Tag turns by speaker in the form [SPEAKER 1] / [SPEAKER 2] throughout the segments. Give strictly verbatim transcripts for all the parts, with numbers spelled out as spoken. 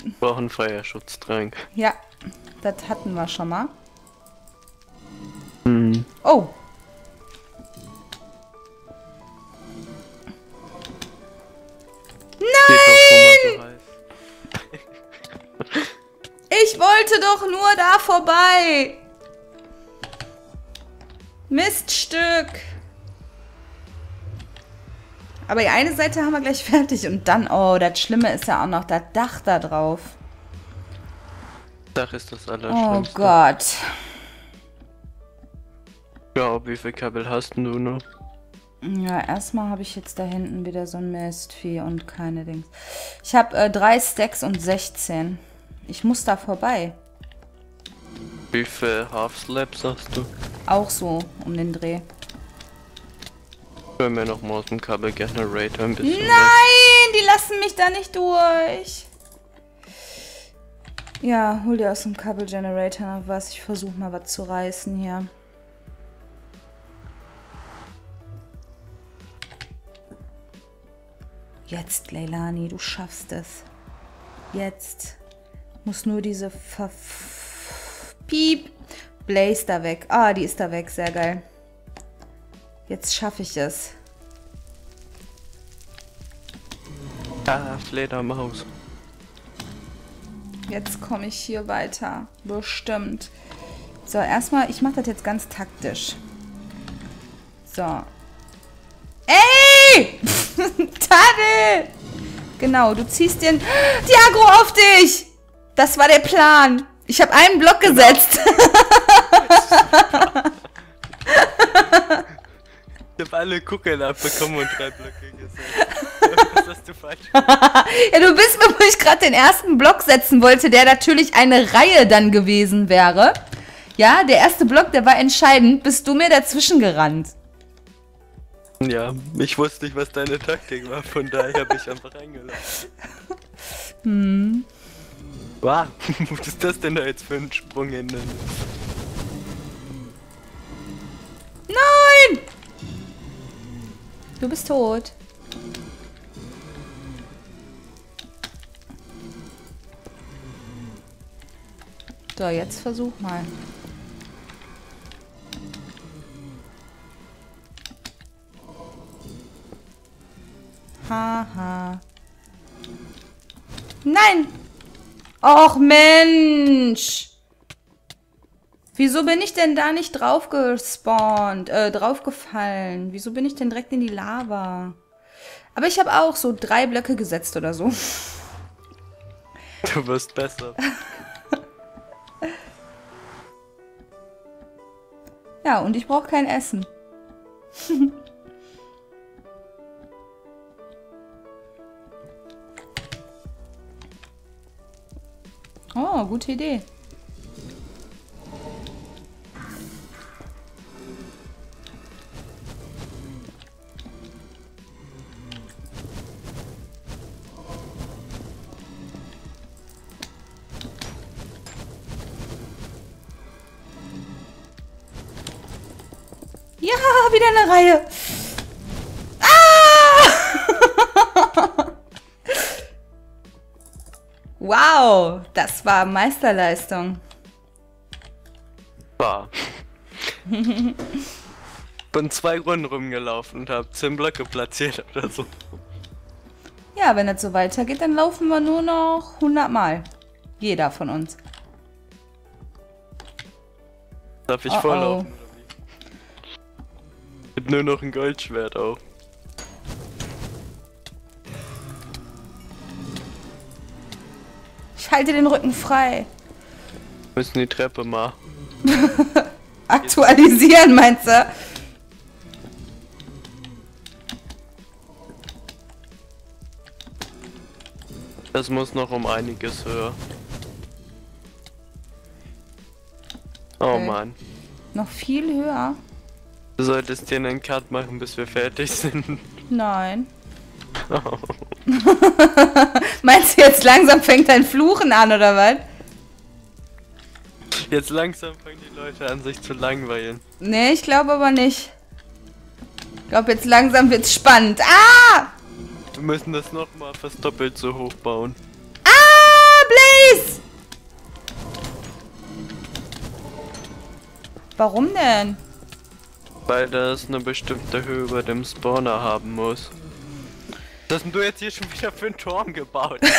[SPEAKER 1] Wir brauchen Feuerschutztrank.
[SPEAKER 2] Ja, das hatten wir schon mal.
[SPEAKER 1] Hm.
[SPEAKER 2] Oh. Nein! Ich wollte doch nur da vorbei. Miststück. Aber die eine Seite haben wir gleich fertig. Und dann, oh, das Schlimme ist ja auch noch das Dach da drauf.
[SPEAKER 1] Dach ist das Allerschlimmste.
[SPEAKER 2] Oh Gott.
[SPEAKER 1] Ja, wie viel Kabel hast du noch?
[SPEAKER 2] Ja, erstmal habe ich jetzt da hinten wieder so ein Mistvieh und keine Dings. Ich habe äh, drei Stacks und sechzehn. Ich muss da vorbei.
[SPEAKER 1] Wie viel Half-Slabs hast du?
[SPEAKER 2] Auch so um den Dreh.
[SPEAKER 1] Hör mir noch mal aus dem Kabel-Generator ein bisschen.
[SPEAKER 2] Nein, die lassen mich da nicht durch. Ja, hol dir aus dem Kabel-Generator noch was. Ich versuche mal was zu reißen hier. Jetzt, Leilani, du schaffst es. Jetzt. Muss nur diese Ver... Piep. Blaze da weg. Ah, die ist da weg. Sehr geil. Jetzt schaffe ich es.
[SPEAKER 1] Ah, Fledermaus.
[SPEAKER 2] Jetzt komme ich hier weiter. Bestimmt. So, erstmal, ich mache das jetzt ganz taktisch. So. Ey! Tadel! Genau, du ziehst den... Die Agro auf dich! Das war der Plan. Ich habe einen Block gesetzt.
[SPEAKER 1] Ich habe alle Kugeln abbekommen und drei Blöcke gesetzt. Was hast du falsch?
[SPEAKER 2] Ja, du bist mir, wo ich gerade den ersten Block setzen wollte, der natürlich eine Reihe dann gewesen wäre. Ja, der erste Block, der war entscheidend, bist du mir dazwischen gerannt.
[SPEAKER 1] Ja, ich wusste nicht, was deine Taktik war, von daher habe ich einfach reingelassen.
[SPEAKER 2] Hm.
[SPEAKER 1] Wow, was ist das denn da jetzt für ein Sprung in den...
[SPEAKER 2] Nein! Du bist tot. So, jetzt versuch mal. Haha. Nein! Och Mensch! Wieso bin ich denn da nicht drauf gespawnt, äh, draufgefallen? Wieso bin ich denn direkt in die Lava? Aber ich habe auch so drei Blöcke gesetzt oder so.
[SPEAKER 1] Du wirst besser.
[SPEAKER 2] Ja, und ich brauche kein Essen. Oh, gute Idee. Ja, wieder eine Reihe. Ah! Wow, das war Meisterleistung.
[SPEAKER 1] War. Bin zwei Runden rumgelaufen und hab zehn Blöcke platziert oder so.
[SPEAKER 2] Ja, wenn das so weitergeht, dann laufen wir nur noch hundert Mal. Jeder von uns.
[SPEAKER 1] Darf ich
[SPEAKER 2] Oh,
[SPEAKER 1] vorlaufen? Oh. Mit nur noch ein Goldschwert auch.
[SPEAKER 2] Ich halte den Rücken frei.
[SPEAKER 1] Wir müssen die Treppe mal
[SPEAKER 2] aktualisieren, meinst du?
[SPEAKER 1] Das muss noch um einiges höher. Oh
[SPEAKER 2] Okay.
[SPEAKER 1] Mann.
[SPEAKER 2] Noch viel höher?
[SPEAKER 1] Du solltest dir einen Cut machen, bis wir fertig sind.
[SPEAKER 2] Nein. Meinst du, jetzt langsam fängt dein Fluchen an, oder was?
[SPEAKER 1] Jetzt langsam fangen die Leute an, sich zu langweilen.
[SPEAKER 2] Nee, ich glaube aber nicht. Ich glaube, jetzt langsam wird's spannend. Ah!
[SPEAKER 1] Wir müssen das nochmal fast doppelt so hoch bauen.
[SPEAKER 2] Ah, Please! Warum denn?
[SPEAKER 1] Weil das eine bestimmte Höhe über dem Spawner haben muss. Was hast denn du jetzt hier schon wieder für einen Turm gebaut? Du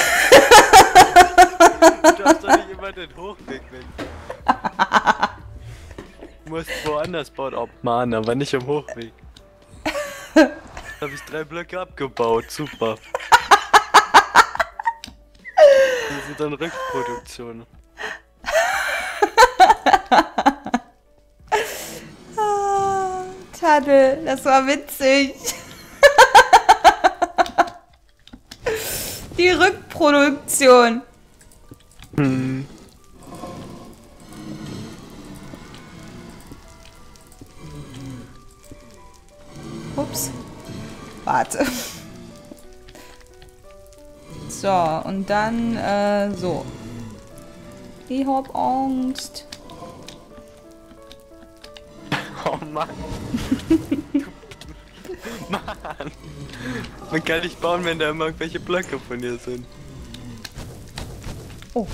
[SPEAKER 1] darfst doch nicht immer den Hochweg weg. Du musst woanders bauen. Oh Mann, aber nicht am Hochweg. Da habe ich drei Blöcke abgebaut. Super. Das sind dann Rückproduktionen.
[SPEAKER 2] Ah, Tadel, das war witzig. Die Rückproduktion.
[SPEAKER 1] Hm.
[SPEAKER 2] Ups. Warte. So, und dann, äh, so. Ich hab Angst.
[SPEAKER 1] Oh Mann. Mann. Man kann nicht bauen, wenn da immer irgendwelche Blöcke von dir sind.
[SPEAKER 2] Oh.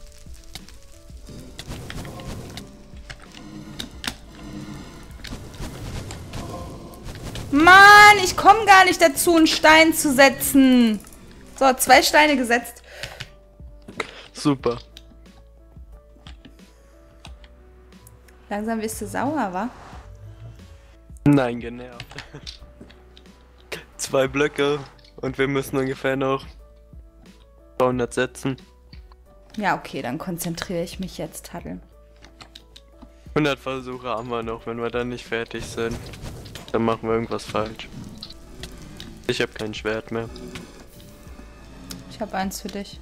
[SPEAKER 2] Mann, ich komme gar nicht dazu, einen Stein zu setzen. So, zwei Steine gesetzt.
[SPEAKER 1] Super.
[SPEAKER 2] Langsam wirst du sauer, wa?
[SPEAKER 1] Nein, genervt. Zwei Blöcke und wir müssen ungefähr noch zweihundert setzen.
[SPEAKER 2] Ja, okay, dann konzentriere ich mich jetzt, Tadel.
[SPEAKER 1] hundert Versuche haben wir noch, wenn wir dann nicht fertig sind. Dann machen wir irgendwas falsch. Ich habe kein Schwert mehr.
[SPEAKER 2] Ich habe eins für dich.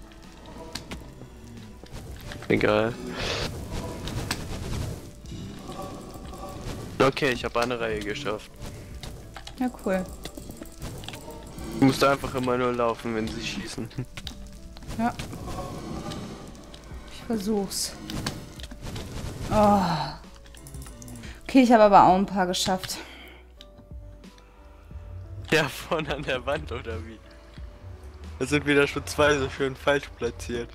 [SPEAKER 1] Egal. Okay, ich habe eine Reihe geschafft.
[SPEAKER 2] Ja, cool.
[SPEAKER 1] Du musst einfach immer nur laufen, wenn sie schießen.
[SPEAKER 2] Ja. Ich versuch's. Oh. Okay, ich habe aber auch ein paar geschafft.
[SPEAKER 1] Ja, vorne an der Wand oder wie? Da sind wieder schon zwei so schön falsch platziert.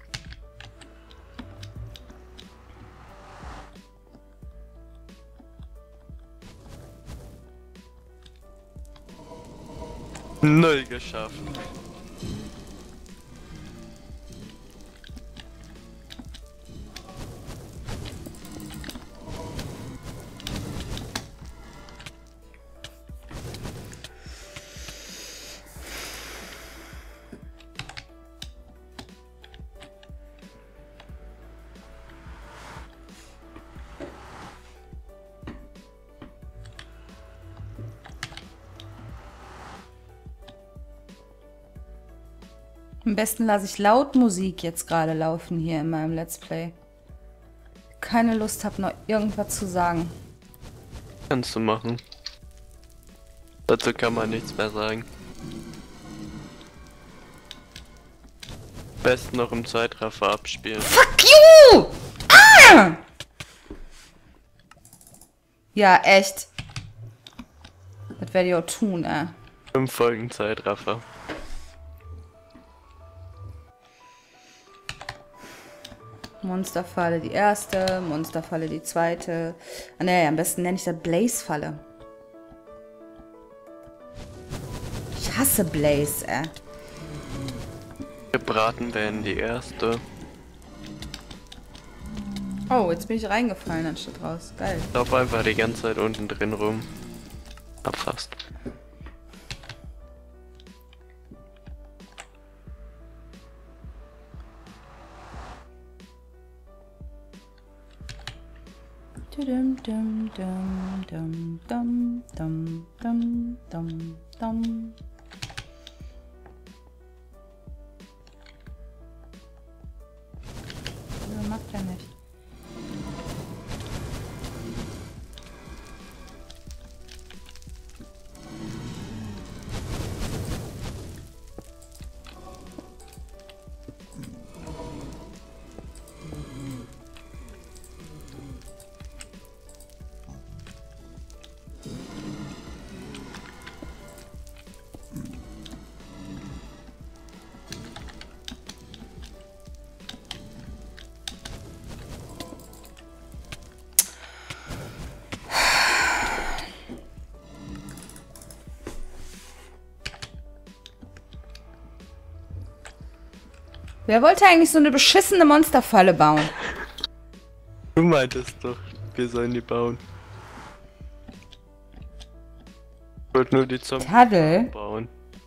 [SPEAKER 1] Null geschafft.
[SPEAKER 2] Am besten lasse ich laut Musik jetzt gerade laufen hier in meinem Let's Play. Keine Lust habe, noch irgendwas zu sagen.
[SPEAKER 1] Kannst du machen. Dazu kann man nichts mehr sagen. Besten noch im Zeitraffer abspielen.
[SPEAKER 2] Fuck you! Ah! Ja, echt. Das werde ich auch tun, ey.
[SPEAKER 1] Fünf Folgen Zeitraffer.
[SPEAKER 2] Monsterfalle die erste, Monsterfalle die zweite. Ah, ne, am besten nenne ich das Blaze-Falle. Ich hasse Blaze, ey.
[SPEAKER 1] Gebraten werden die erste.
[SPEAKER 2] Oh, jetzt bin ich reingefallen anstatt raus. Geil.
[SPEAKER 1] Lauf einfach die ganze Zeit unten drin rum. Abfasst.
[SPEAKER 2] Dum dum dum dum dum dum dum dum dum. Ja, macht er nicht. Wer wollte eigentlich so eine beschissene Monsterfalle bauen?
[SPEAKER 1] Du meintest doch, wir sollen die bauen. Ich wollte nur die Zombies
[SPEAKER 2] Taddel?
[SPEAKER 1] bauen.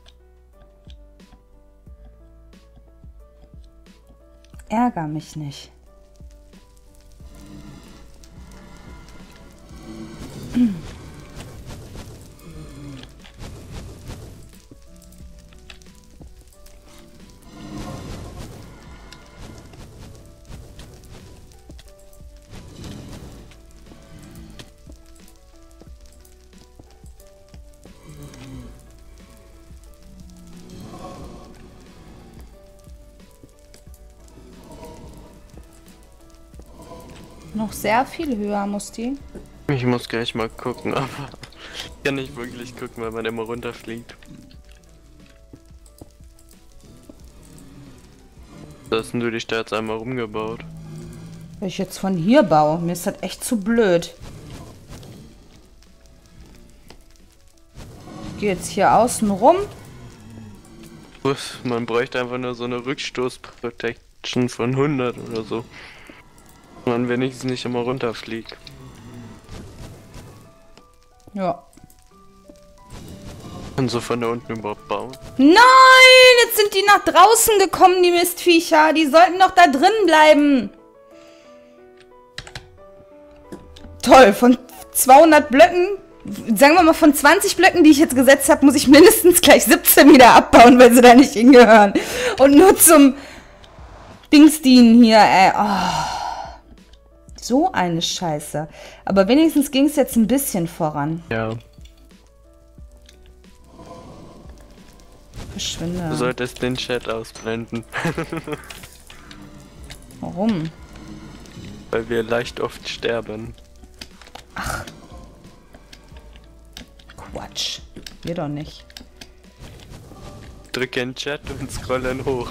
[SPEAKER 2] Ärger mich nicht. Noch sehr viel höher muss die.
[SPEAKER 1] Ich muss gleich mal gucken, aber ich kann nicht wirklich gucken, weil man immer runterfliegt. Da hast denn du dich da jetzt einmal rumgebaut?
[SPEAKER 2] Wenn ich jetzt von hier baue, mir ist das echt zu blöd. Ich gehe jetzt hier außen rum.
[SPEAKER 1] Was? Man bräuchte einfach nur so eine Rückstoß-Protection von hundert oder so. Man wenigstens nicht immer runterfliegt.
[SPEAKER 2] Ja.
[SPEAKER 1] Und so von da unten überhaupt bauen.
[SPEAKER 2] Nein, jetzt sind die nach draußen gekommen, die Mistviecher. Die sollten doch da drin bleiben. Toll, von zweihundert Blöcken, sagen wir mal von zwanzig Blöcken, die ich jetzt gesetzt habe, muss ich mindestens gleich siebzehn wieder abbauen, weil sie da nicht hingehören. Und nur zum Dings dienen hier, ey. Oh. So eine Scheiße. Aber wenigstens ging es jetzt ein bisschen voran.
[SPEAKER 1] Ja.
[SPEAKER 2] Verschwinde.
[SPEAKER 1] Du solltest den Chat ausblenden.
[SPEAKER 2] Warum?
[SPEAKER 1] Weil wir leicht oft sterben.
[SPEAKER 2] Quatsch. Wir doch nicht.
[SPEAKER 1] Drücke in Chat und scrollen hoch.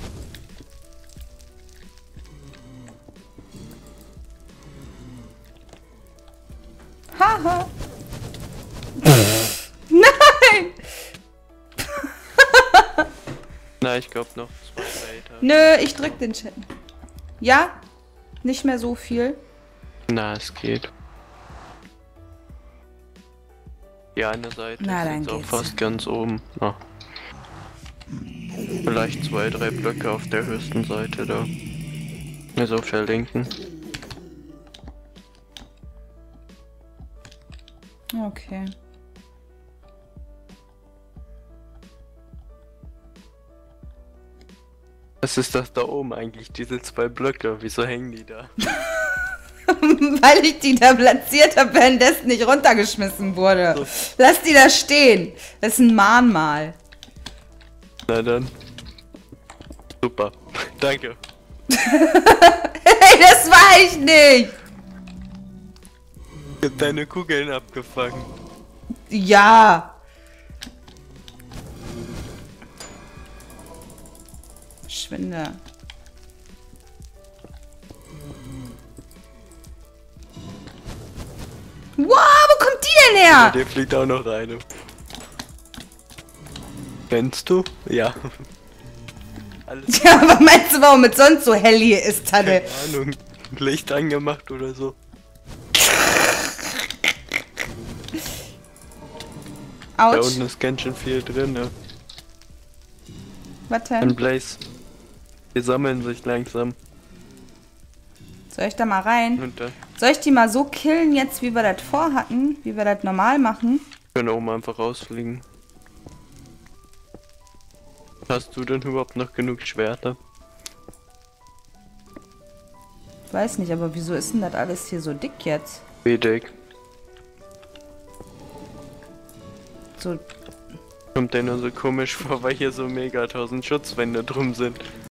[SPEAKER 2] Haha. Nein!
[SPEAKER 1] Na, ich glaube noch zwei weiter.
[SPEAKER 2] Nö, ich drück den Chat. Ja? Nicht mehr so viel.
[SPEAKER 1] Na, es geht. Die eine Seite
[SPEAKER 2] Na,
[SPEAKER 1] ist
[SPEAKER 2] dann
[SPEAKER 1] jetzt auch
[SPEAKER 2] geht's.
[SPEAKER 1] fast ganz oben. Na. Vielleicht zwei, drei Blöcke auf der höchsten Seite da. Also verlinken.
[SPEAKER 2] Okay.
[SPEAKER 1] Was ist das da oben eigentlich, diese zwei Blöcke? Wieso hängen die da?
[SPEAKER 2] Weil ich die da platziert habe, währenddessen nicht runtergeschmissen wurde.
[SPEAKER 1] So.
[SPEAKER 2] Lass die da stehen. Das ist ein Mahnmal.
[SPEAKER 1] Na dann. Super. Danke.
[SPEAKER 2] Hey, das war ich nicht.
[SPEAKER 1] Ich hab deine Kugeln abgefangen.
[SPEAKER 2] Ja. Verschwinde. Wow, wo kommt die denn
[SPEAKER 1] Ja.
[SPEAKER 2] her?
[SPEAKER 1] Dir fliegt auch noch eine. Kennst du? Ja. Alles
[SPEAKER 2] Ja, aber meinst du, warum es sonst so hell hier ist, Tadde?
[SPEAKER 1] keine Ahnung. Licht angemacht oder so. Da
[SPEAKER 2] Autsch.
[SPEAKER 1] unten ist ganz schön viel drin, ne?
[SPEAKER 2] Was
[SPEAKER 1] Ein
[SPEAKER 2] denn?
[SPEAKER 1] Blaze. Die sammeln sich langsam.
[SPEAKER 2] Soll ich da mal rein?
[SPEAKER 1] Und dann
[SPEAKER 2] Soll ich die mal so killen jetzt, wie wir das vorhatten? Wie wir das normal machen?
[SPEAKER 1] können oben einfach rausfliegen. Hast du denn überhaupt noch genug Schwerter?
[SPEAKER 2] Weiß nicht, aber wieso ist denn das alles hier so dick jetzt?
[SPEAKER 1] Wie dick?
[SPEAKER 2] So,
[SPEAKER 1] Kommt der nur so komisch vor, weil hier so mega tausend Schutzwände drum sind.